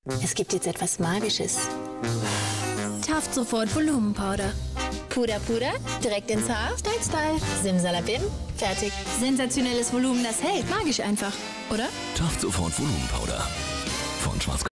Es gibt jetzt etwas Magisches. Taft sofort Volumenpowder. Puder, direkt ins Haar. Style. Simsalabim, fertig. Sensationelles Volumen, das hält. Magisch einfach, oder? Taft sofort Volumenpowder. Von Schwarzkopf.